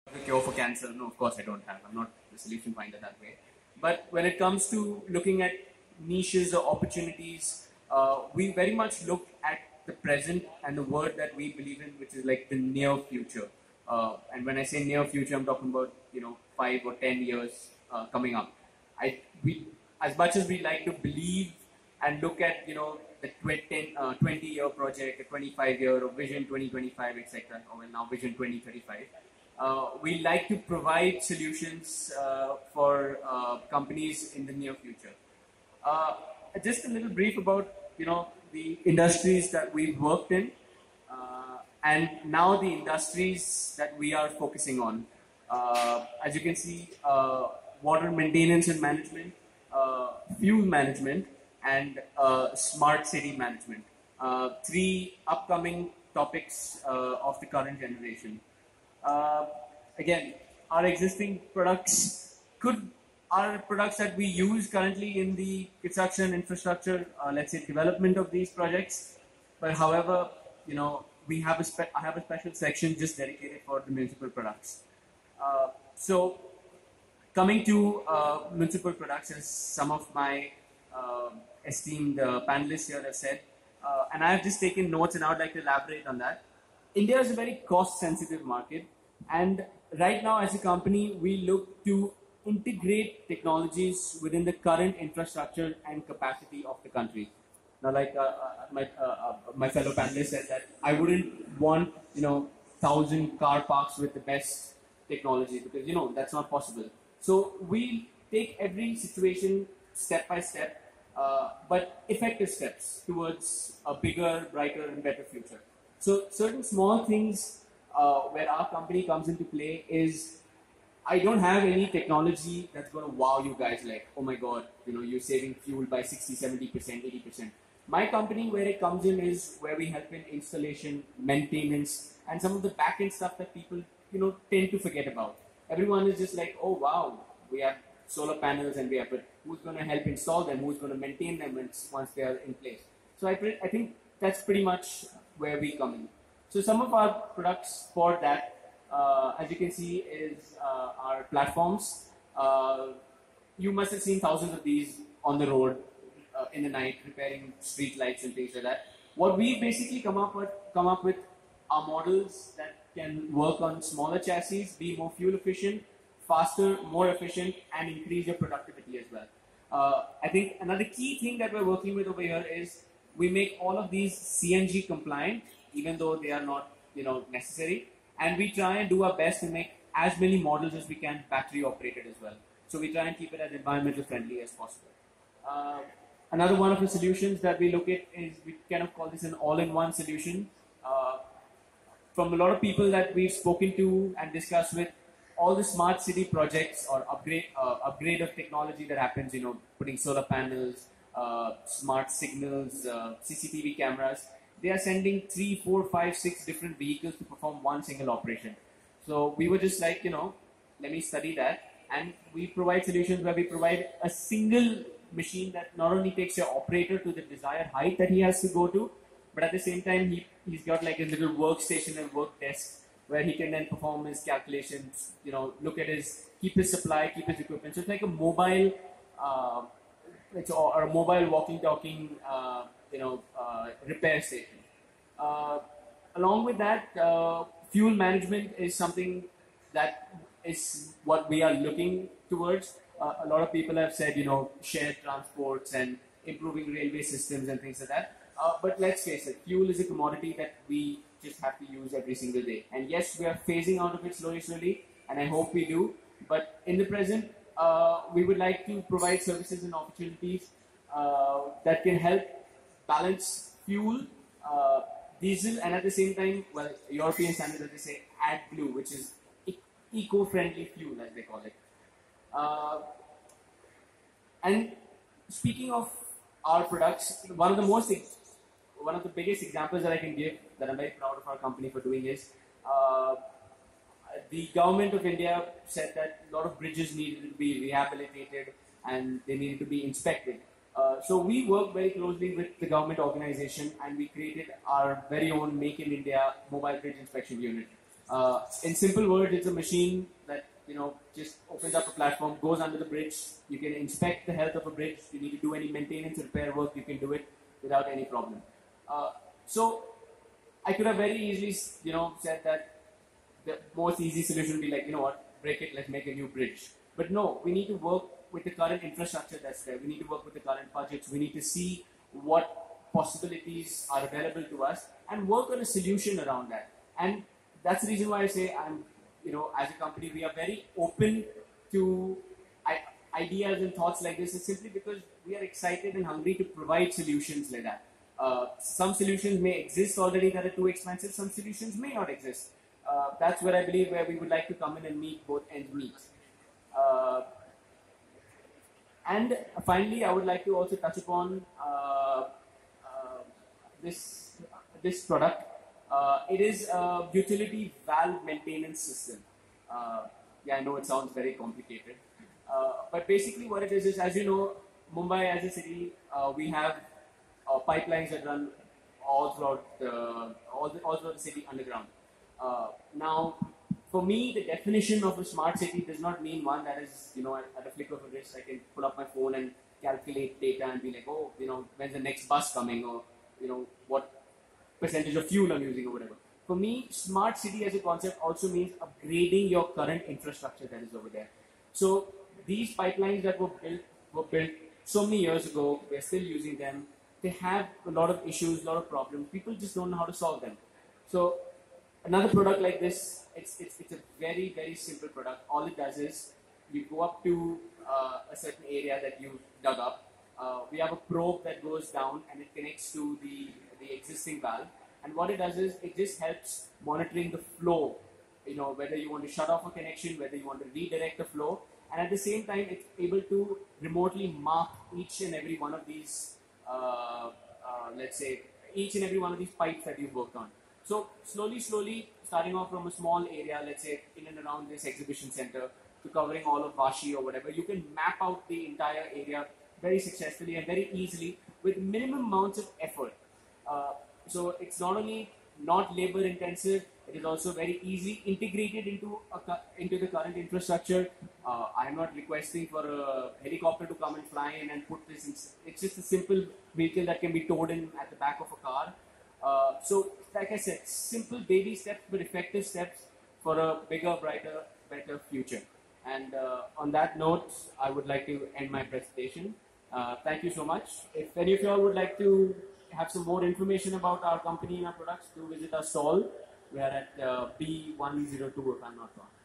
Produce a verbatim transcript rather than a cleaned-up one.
The cure for cancer. No, of course I don't have. I'm not the solution finder that way. But when it comes to looking at niches or opportunities, uh, we very much look at the present and the word that we believe in, which is like the near future. Uh, and when I say near future, I'm talking about you know five or ten years uh, coming up. I we as much as we like to believe and look at you know the twenty, uh, twenty year project, a twenty-five year or vision twenty twenty-five, et cetera, or now vision twenty thirty-five. Uh, we like to provide solutions uh, for uh, companies in the near future. Uh, just a little brief about you know the industries that we've worked in, uh, and now the industries that we are focusing on. Uh, as you can see, uh, water maintenance and management, uh, fuel management, and uh, smart city management. Uh, three upcoming topics uh, of the current generation. Uh, again, our existing products could are products that we use currently in the construction infrastructure, uh, let's say development of these projects. But however, you know, we have a spe- I have a special section just dedicated for the municipal products. Uh, so, coming to uh, municipal products, as some of my uh, esteemed uh, panelists here have said, uh, and I have just taken notes, and I would like to elaborate on that. India is a very cost-sensitive market, and right now, as a company, we look to integrate technologies within the current infrastructure and capacity of the country. Now, like uh, uh, my uh, uh, my fellow panelists said, that I wouldn't want you know thousand car parks with the best technology, because you know that's not possible. So we take every situation step by step, uh, but effective steps towards a bigger, brighter, and better future. So certain small things uh, where our company comes into play is, I don't have any technology that's going to wow you guys like, oh my god, you know, you're saving fuel by sixty, seventy percent, eighty percent. My company, where it comes in, is where we help in installation, maintenance, and some of the back-end stuff that people, you know, tend to forget about. Everyone is just like, oh wow, we have solar panels and we have, but who's going to help install them? Who's going to maintain them once, once they are in place? So I, I think that's pretty much where we come in. So some of our products for that, uh, as you can see, is uh, our platforms. Uh, you must have seen thousands of these on the road uh, in the night, repairing street lights and things like that. What we basically come up with, come up with are models that can work on smaller chassis, be more fuel efficient, faster, more efficient, and increase your productivity as well. Uh, I think another key thing that we're working with over here is we make all of these C N G compliant, even though they are not, you know, necessary. And we try and do our best to make as many models as we can battery operated as well. So we try and keep it as environmental friendly as possible. Uh, another one of the solutions that we look at is, we kind of call this an all-in-one solution. Uh, from a lot of people that we've spoken to and discussed with, all the smart city projects or upgrade uh, upgrade of technology that happens, you know, putting solar panels, uh, smart signals, uh, C C T V cameras, they are sending three, four, five, six different vehicles to perform one single operation. So we were just like, you know, let me study that, and we provide solutions where we provide a single machine that not only takes your operator to the desired height that he has to go to, but at the same time he, he's got like a little workstation and work desk where he can then perform his calculations, you know, look at his, keep his supply, keep his equipment. So it's like a mobile, uh, it's, or a mobile walking, talking, uh, you know, uh, repair station. Uh, along with that, uh, fuel management is something that is what we are looking towards. Uh, a lot of people have said, you know, shared transports and improving railway systems and things like that. Uh, but let's face it, fuel is a commodity that we just have to use every single day. And yes, we are phasing out of it slowly, slowly, and I hope we do. But in the present, uh, we would like to provide services and opportunities uh, that can help balance fuel, uh, diesel, and at the same time, well, European standards, as they say, AdBlue, which is e- eco-friendly fuel, as they call it. Uh, and speaking of our products, one of the most one of the biggest examples that I can give, that I'm very proud of our company for doing, is uh, the government of India said that a lot of bridges needed to be rehabilitated and they needed to be inspected. Uh, so we worked very closely with the government organization, and we created our very own Make in India mobile bridge inspection unit. Uh, in simple words, it's a machine that you know just opens up a platform, goes under the bridge. You can inspect the health of a bridge. You need to do any maintenance, repair work. You can do it without any problem. Uh, so I could have very easily, you know, said that the most easy solution would be like, you know what, break it, let's make a new bridge. But no, we need to work with the current infrastructure that's there. We need to work with the current budgets. We need to see what possibilities are available to us and work on a solution around that. And that's the reason why I say I'm, you know, as a company, we are very open to ideas and thoughts like this. Is simply because we are excited and hungry to provide solutions like that. Uh, some solutions may exist already that are too expensive. Some solutions may not exist. Uh, that's where I believe where we would like to come in and meet both ends meet. Uh, and finally, I would like to also touch upon uh, uh, this this product. Uh, it is a utility valve maintenance system. Uh, yeah, I know it sounds very complicated, uh, but basically what it is is, as you know, Mumbai as a city, uh, we have uh, pipelines that run all throughout the all, the, all throughout the city underground. Uh, now, for me, the definition of a smart city does not mean one that is, you know, at, at a flick of a wrist, I can pull up my phone and calculate data and be like, oh, you know, when's the next bus coming, or, you know, what percentage of fuel I'm using or whatever. For me, smart city as a concept also means upgrading your current infrastructure that is over there. So these pipelines that were built were built so many years ago, we're still using them. They have a lot of issues, a lot of problems. People just don't know how to solve them. So another product like this, it's, it's, it's a very, very simple product. All it does is you go up to uh, a certain area that you dug up. Uh, we have a probe that goes down and it connects to the, the existing valve. And what it does is it just helps monitoring the flow. You know, whether you want to shut off a connection, whether you want to redirect the flow. And at the same time, it's able to remotely mark each and every one of these, uh, uh, let's say, each and every one of these pipes that you've worked on. So slowly, slowly, starting off from a small area, let's say in and around this exhibition center, to covering all of Vashi or whatever, you can map out the entire area very successfully and very easily with minimum amounts of effort. Uh, so it's not only not labor intensive, it is also very easily integrated into a, into the current infrastructure. Uh, I am not requesting for a helicopter to come and fly in and put this in. It's just a simple vehicle that can be towed in at the back of a car. Uh, so, like I said, simple baby steps but effective steps for a bigger, brighter, better future. And uh, on that note, I would like to end my presentation. Uh, thank you so much. If any of you all would like to have some more information about our company and our products, do visit our stall. We are at uh, B one zero two, if I'm not wrong.